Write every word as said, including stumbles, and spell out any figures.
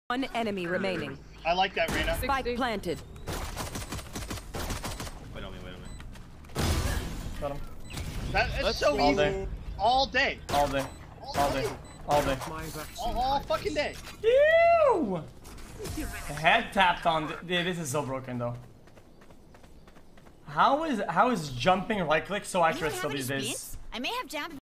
One enemy remaining. I like that, Reyna. Spike planted. Wait on me, wait on me. Got him. That is Let's so all easy. day. All day. All day. All day. All day. All, all fucking day. Ew! The head tapped on. Dude, this is so broken though. How is how is jumping right click so accurate still these days? I may have jammed